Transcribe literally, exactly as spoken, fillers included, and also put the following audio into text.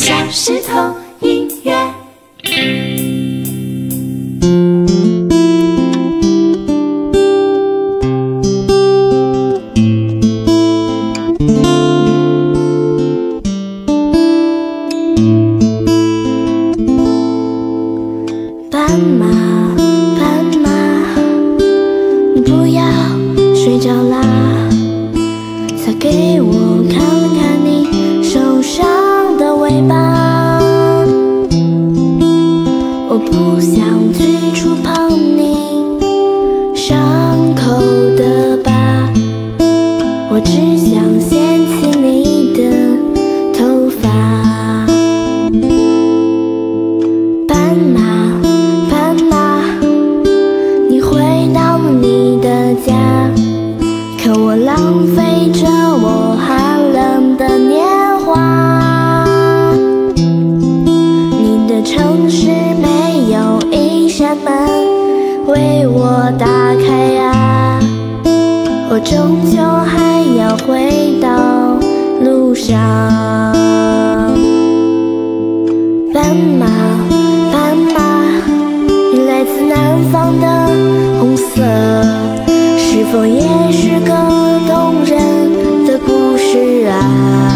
小石头音乐。斑马，斑马，你不要睡着啦，再给我看看你受伤的尾巴。我不想去触碰你伤口的疤，我只想掀起你的头发。斑马，斑马，你回到了你的家，可我浪费着我寒冷的年华。你的城市没有一扇门为我打开啊，我终究还要回到路上。斑马，斑马，你来自南方的红色，是否也是个动人的故事啊？